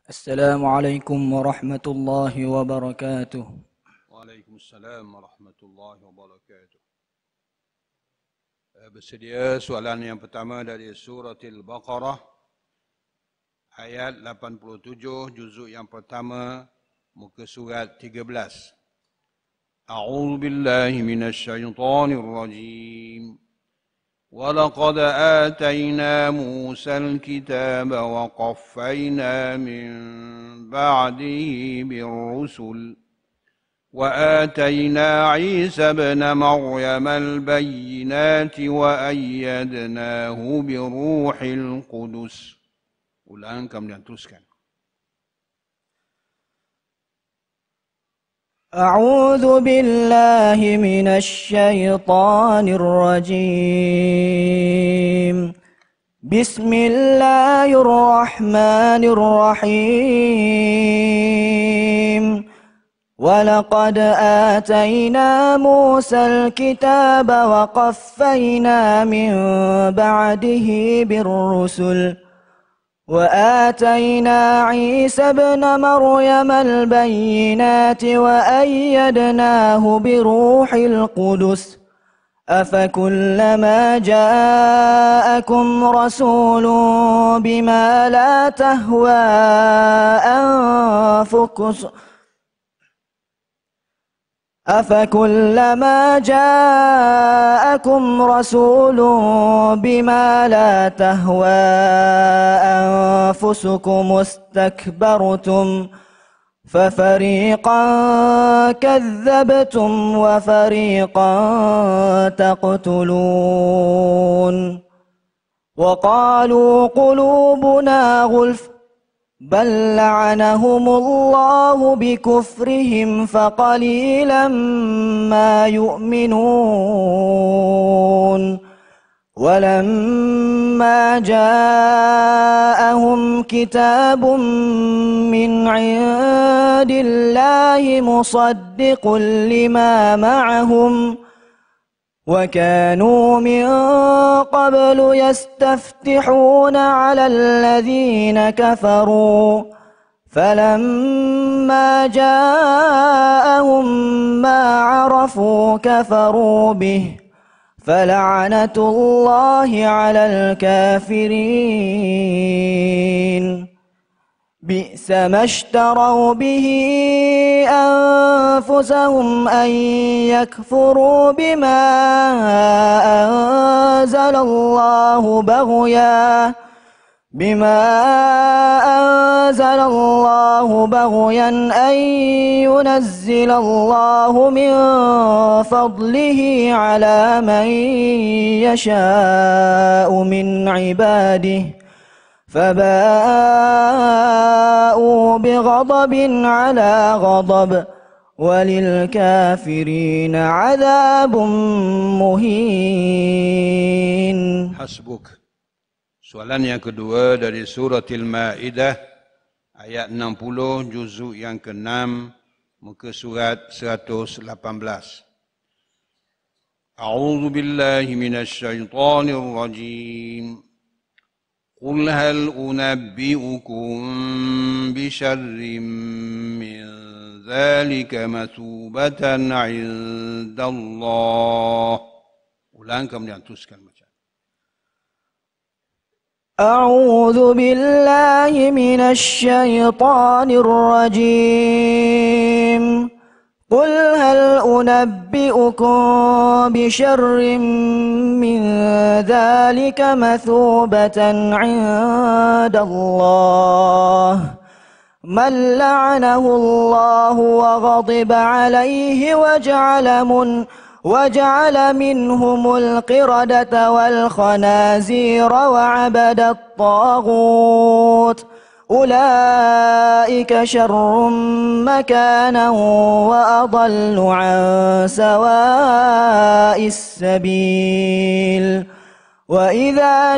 Assalamualaikum warahmatullahi wabarakatuh. Waalaikumsalam warahmatullahi wabarakatuh. Bersedia soalan yang pertama dari surah Al-Baqarah ayat 87 juzuk yang pertama muka surat 13. A'udzu billahi minasy syaithanir rajim. ولقد آتينا موسى الكتاب وقفينا من بعده بالرسل وآتينا عيسى ابن مريم البينات وأيدناه بروح القدس. Ulang kemudian teruskan. أعوذ بالله من الشيطان الرجيم. بسم الله الرحمن الرحيم. ولقد آتينا موسى الكتاب وقفينا من بعده بالرسل وآتينا عيسى ابن مريم البينات وأيدناه بروح القدس أفكلما جاءكم رسول بما لا تهوى أنفسكم أفكلما جاءكم رسول بما لا تهوى أنفسكم استكبرتم ففريقا كذبتم وفريقا تقتلون وقالوا قلوبنا غلف بل لعنهم الله بكفرهم فقليلا ما يؤمنون ولما جاءهم كتاب من عند الله مصدق لما معهم وكانوا من قبل يستفتحون على الذين كفروا فلما جاءهم ما عرفوا كفروا به فلعنة الله على الكافرين بئس ما اشتروا به أنفسهم أن يكفروا بما أنزل الله بغيا أن ينزل الله من فضله على من يشاء من عباده فباءوا بغضب على غضب وللكافرين عذاب مهين. Hasbuk. Soalan yang kedua dari surah Al-Maidah ayat 60 juzuk yang ke-6 muka surat 118. A'udzu billahi minasy syaithanir rajim. قل هل أنبئكم بشر من ذلك مثوبة عند الله. Ulang kemudian teruskan baca. أعوذ بالله من الشيطان الرجيم. قل هل أنبئكم بشر من ذلك مثوبة عند الله من لعنه الله وغضب عليه وجعل منهم القردة والخنازير وعبد الطاغوت أولئك شر مكانا وأضل عن سواء السبيل وإذا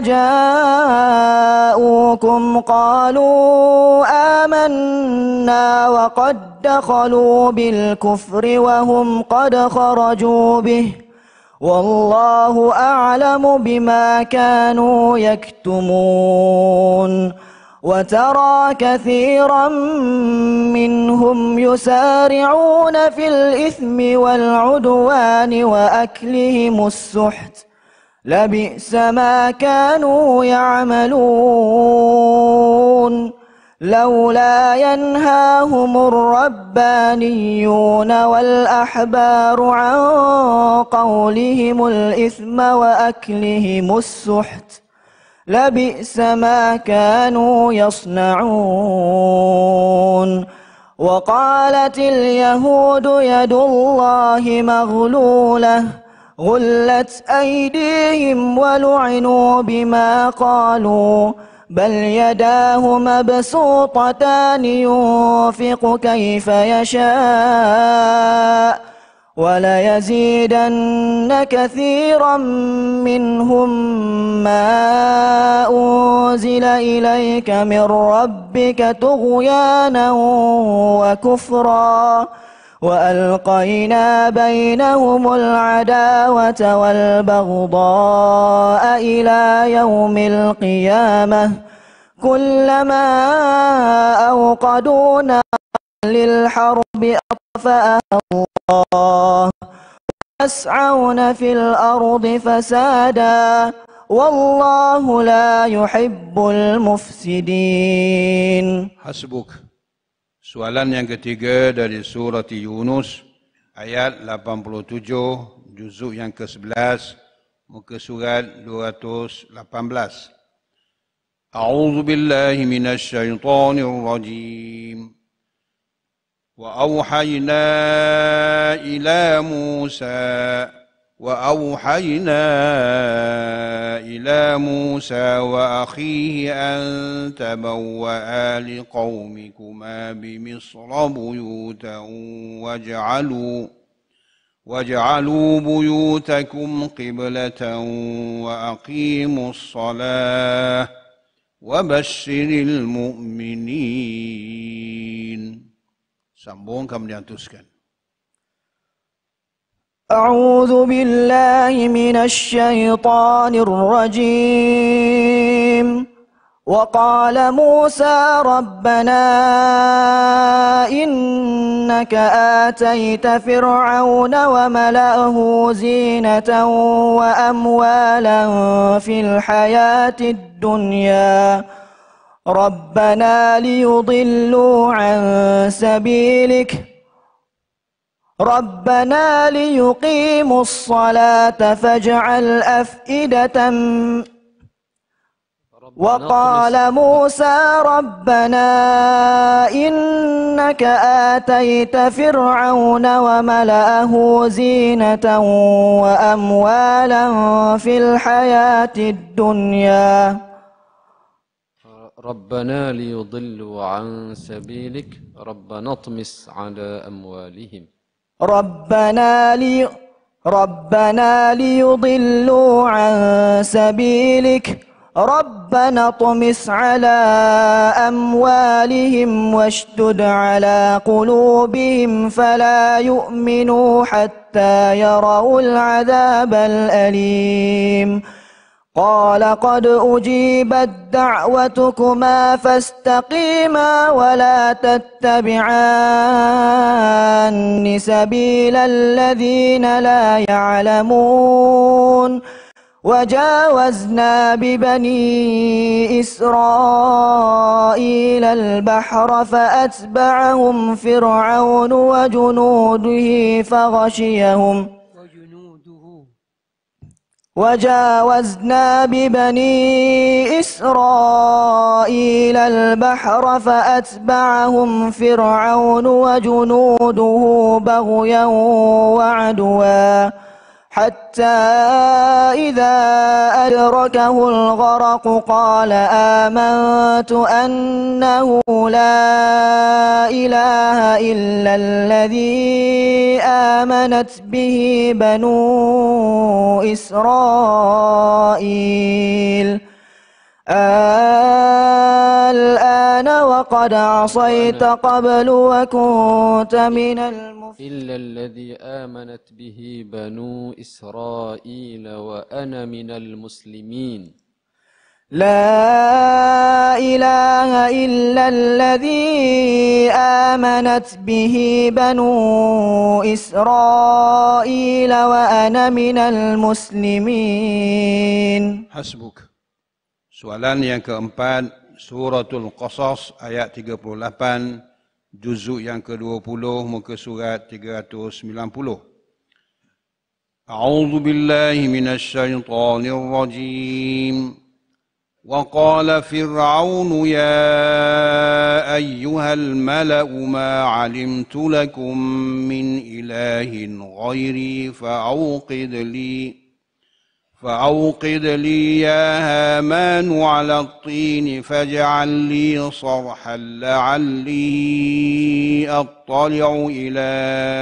جاءوكم قالوا آمنا وقد دخلوا بالكفر وهم قد خرجوا به والله أعلم بما كانوا يكتمون وترى كثيرا منهم يسارعون في الإثم والعدوان وأكلهم السحت لبئس ما كانوا يعملون لولا ينهاهم الربانيون والأحبار عن قولهم الإثم وأكلهم السحت لبئس ما كانوا يصنعون وقالت اليهود يد الله مغلولة غلت أيديهم ولعنوا بما قالوا بل يداه مبسوطتان ينفق كيف يشاء وليزيدن كثيرا منهم ما أنزل إليك من ربك طغيانا وكفرا وألقينا بينهم العداوة والبغضاء إلى يوم القيامة كلما أوقدوا نارا للحرب أطفأها الله يسعون في الأرض فسادا والله لا يحب المفسدين. Hasbuk. Soalan yang ketiga dari surat Yunus ayat 87 juzuk yang ke-11 muka surat 218. A'udzu billahi minasy syaithanir rajim. وأوحينا إلى موسى وأخيه أن تبوأ لقومكما بمصر بيوتا واجعلوا بيوتكم قبلة وأقيموا الصلاة وبشر المؤمنين. Sambung kemudian teruskan. أعوذ بالله من الشيطان الرجيم وقال موسى ربنا إنك آتيت فرعون وملأه زينة وأموالا في الحياة الدنيا ربنا ليضلوا عن سبيلك ربنا ليقيموا الصلاة فاجعل أفئدة وقال موسى ربنا إنك آتيت فرعون وملأه زينة وأموالا في الحياة الدنيا ربنا ليضلوا عن سبيلك ربنا اطمس على أموالهم ربنا ليضلوا عن سبيلك ربنا اطمس على أموالهم واشدد على قلوبهم فلا يؤمنوا حتى يروا العذاب الأليم قال قد أجيبت دعوتكما فاستقيما ولا تتبعان سبيل الذين لا يعلمون وجاوزنا ببني إسرائيل البحر فأتبعهم فرعون وجاوزنا ببني إسرائيل البحر فأتبعهم فرعون وجنوده بغيا وعدوا حتى إذا أدركه الغرق قال آمنت أنه لا إله إلا الذي آمنت به بنو إسرائيل الآن وقد عصيت قبل وكنت من المفسدين إلا الذي آمنت به بنو إسرائيل وأنا من المسلمين لا إله إلا الذي آمنت به بنو إسرائيل وأنا من المسلمين. Hasbuk. Soalan yang keempat, Suratul Qasas ayat 38, juzuk yang ke-20, muka surat 390. A'udzu billahi minasy syaithanir rajim. وقال فرعون يا أيها الملأ ما علمت لكم من إله غيري فأوقد لي يا هامان على الطين فاجعل لي صرحا لعلي أطلع إلى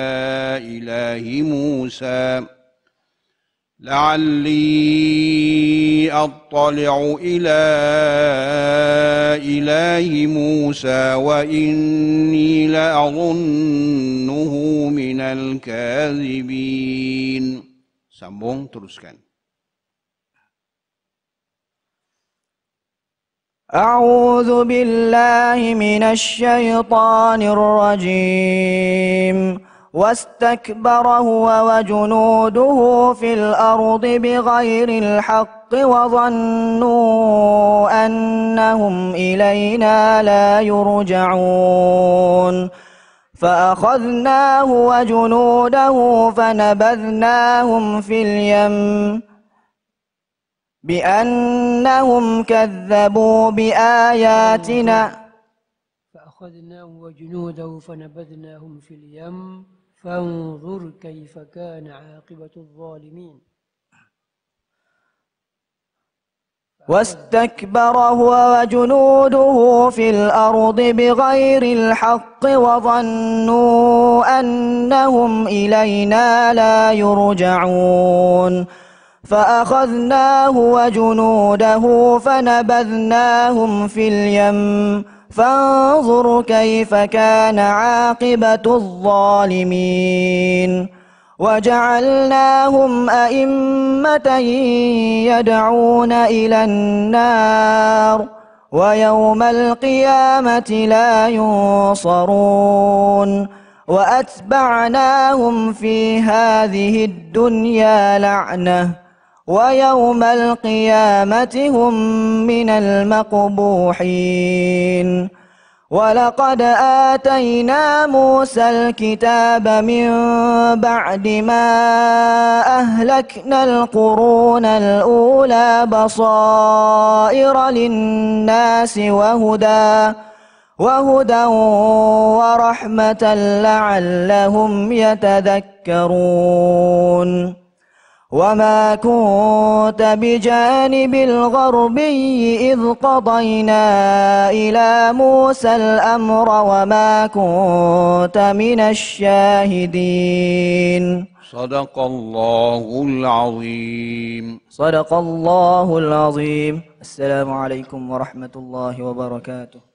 إله موسى وإني لأظنه من الكاذبين. Sambung, teruskan. أعوذ بالله من الشيطان الرجيم. واستكبر هو وجنوده في الأرض بغير الحق وظنوا أنهم إلينا لا يرجعون فأخذناه وجنوده فنبذناهم في اليم بأنهم كذبوا بآياتنا فانظر كيف كان عاقبة الظالمين. واستكبر هو وجنوده في الأرض بغير الحق وظنوا أنهم إلينا لا يرجعون فأخذناه وجنوده فنبذناهم في اليم فانظر كيف كان عاقبة الظالمين. وجعلناهم أئمة يدعون إلى النار ويوم القيامة لا ينصرون وأتبعناهم في هذه الدنيا لعنة ويوم القيامة هم من المقبوحين. ولقد آتينا موسى الكتاب من بعد ما أهلكنا القرون الأولى بصائر للناس وهدى ورحمة لعلهم يتذكرون. وما كنت بجانب الغربي إذ قضينا إلى موسى الأمر وما كنت من الشاهدين. صدق الله العظيم. صدق الله العظيم. السلام عليكم ورحمة الله وبركاته.